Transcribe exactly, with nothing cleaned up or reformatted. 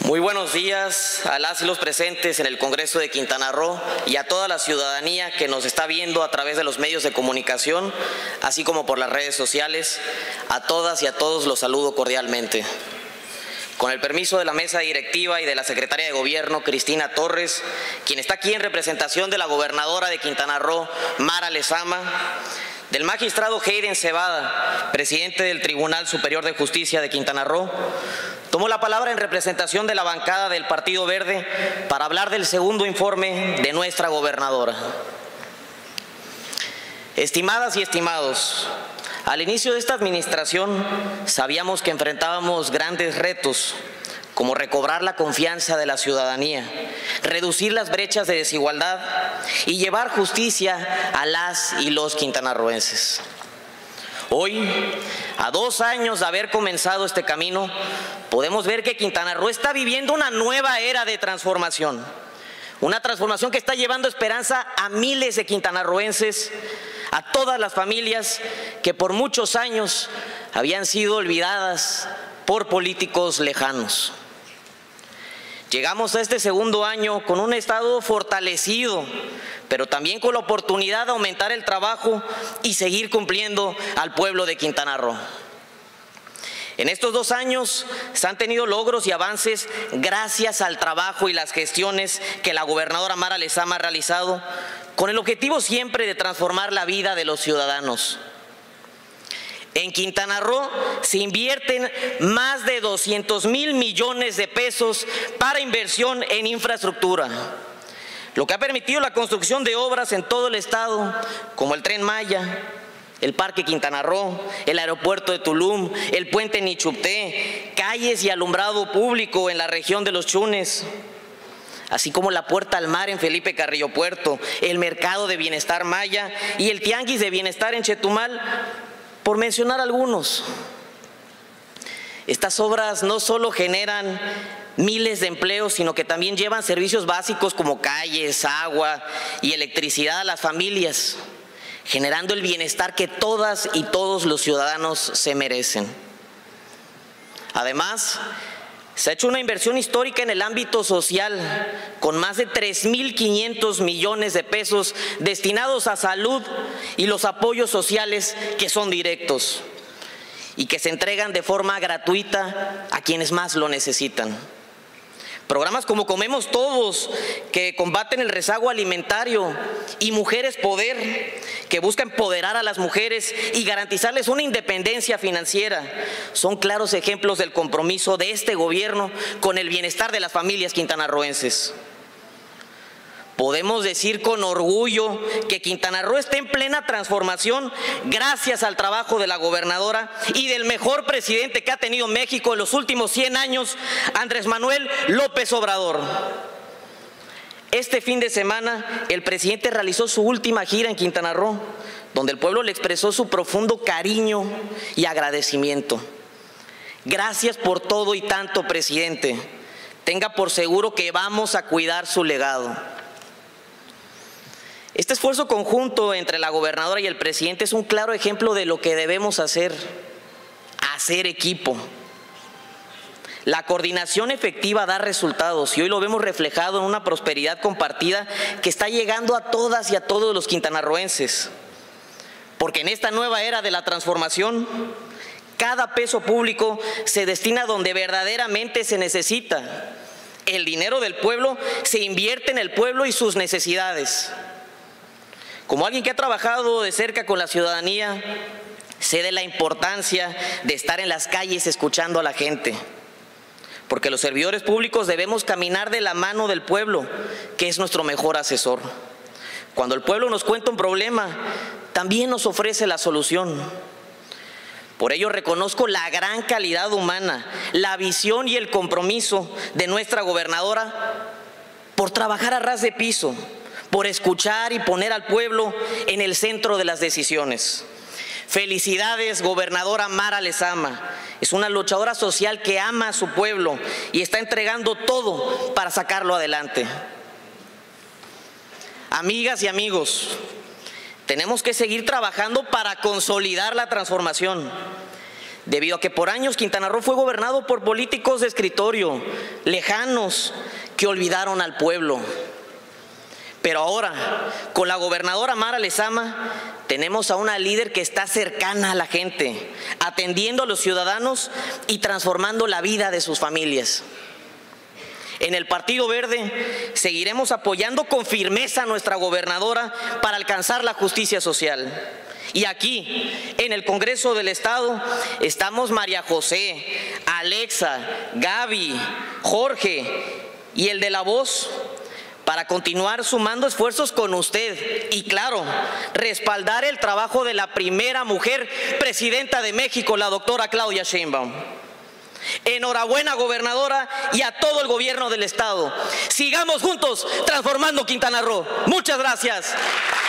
Muy buenos días a las y los presentes en el Congreso de Quintana Roo y a toda la ciudadanía que nos está viendo a través de los medios de comunicación, así como por las redes sociales. A todas y a todos los saludo cordialmente. Con el permiso de la mesa directiva y de la secretaria de Gobierno, Cristina Torres, quien está aquí en representación de la gobernadora de Quintana Roo, Mara Lezama, del magistrado Hayden Cebada, presidente del Tribunal Superior de Justicia de Quintana Roo, tomo la palabra en representación de la bancada del Partido Verde para hablar del segundo informe de nuestra gobernadora. Estimadas y estimados, al inicio de esta administración sabíamos que enfrentábamos grandes retos, como recobrar la confianza de la ciudadanía, reducir las brechas de desigualdad y llevar justicia a las y los quintanarroenses. Hoy, a dos años de haber comenzado este camino, podemos ver que Quintana Roo está viviendo una nueva era de transformación. Una transformación que está llevando esperanza a miles de quintanarroenses, a todas las familias que por muchos años habían sido olvidadas por políticos lejanos. Llegamos a este segundo año con un estado fortalecido, pero también con la oportunidad de aumentar el trabajo y seguir cumpliendo al pueblo de Quintana Roo. En estos dos años se han tenido logros y avances gracias al trabajo y las gestiones que la gobernadora Mara Lezama ha realizado, con el objetivo siempre de transformar la vida de los ciudadanos. En Quintana Roo se invierten más de doscientos mil millones de pesos para inversión en infraestructura, lo que ha permitido la construcción de obras en todo el estado, como el Tren Maya, el Parque Quintana Roo, el Aeropuerto de Tulum, el Puente Nichupté, calles y alumbrado público en la región de Los Chunes, así como la Puerta al Mar en Felipe Carrillo Puerto, el Mercado de Bienestar Maya y el Tianguis de Bienestar en Chetumal, por mencionar algunos. Estas obras no solo generan miles de empleos, sino que también llevan servicios básicos como calles, agua y electricidad a las familias, generando el bienestar que todas y todos los ciudadanos se merecen. Además, se ha hecho una inversión histórica en el ámbito social, con más de tres mil quinientos millones de pesos destinados a salud y los apoyos sociales que son directos y que se entregan de forma gratuita a quienes más lo necesitan. Programas como Comemos Todos, que combaten el rezago alimentario, y Mujeres Poder, que busca empoderar a las mujeres y garantizarles una independencia financiera, son claros ejemplos del compromiso de este gobierno con el bienestar de las familias quintanarroenses. Podemos decir con orgullo que Quintana Roo está en plena transformación gracias al trabajo de la gobernadora y del mejor presidente que ha tenido México en los últimos cien años, Andrés Manuel López Obrador. Este fin de semana, el presidente realizó su última gira en Quintana Roo, donde el pueblo le expresó su profundo cariño y agradecimiento. Gracias por todo y tanto, presidente. Tenga por seguro que vamos a cuidar su legado. Este esfuerzo conjunto entre la gobernadora y el presidente es un claro ejemplo de lo que debemos hacer, hacer equipo. La coordinación efectiva da resultados y hoy lo vemos reflejado en una prosperidad compartida que está llegando a todas y a todos los quintanarroenses. Porque en esta nueva era de la transformación, cada peso público se destina donde verdaderamente se necesita. El dinero del pueblo se invierte en el pueblo y sus necesidades. Como alguien que ha trabajado de cerca con la ciudadanía, sé de la importancia de estar en las calles escuchando a la gente, porque los servidores públicos debemos caminar de la mano del pueblo, que es nuestro mejor asesor. Cuando el pueblo nos cuenta un problema, también nos ofrece la solución. Por ello reconozco la gran calidad humana, la visión y el compromiso de nuestra gobernadora por trabajar a ras de piso, por escuchar y poner al pueblo en el centro de las decisiones. Felicidades, gobernadora Mara Lezama. Es una luchadora social que ama a su pueblo y está entregando todo para sacarlo adelante. Amigas y amigos, tenemos que seguir trabajando para consolidar la transformación. debido a que por años Quintana Roo fue gobernado por políticos de escritorio, lejanos, que olvidaron al pueblo. Pero ahora, con la gobernadora Mara Lezama, tenemos a una líder que está cercana a la gente, atendiendo a los ciudadanos y transformando la vida de sus familias. En el Partido Verde seguiremos apoyando con firmeza a nuestra gobernadora para alcanzar la justicia social. Y aquí, en el Congreso del Estado, estamos María José, Alexa, Gaby, Jorge y el de la voz, para continuar sumando esfuerzos con usted y, claro, respaldar el trabajo de la primera mujer presidenta de México, la doctora Claudia Sheinbaum. Enhorabuena, gobernadora, y a todo el gobierno del Estado. Sigamos juntos transformando Quintana Roo. Muchas gracias.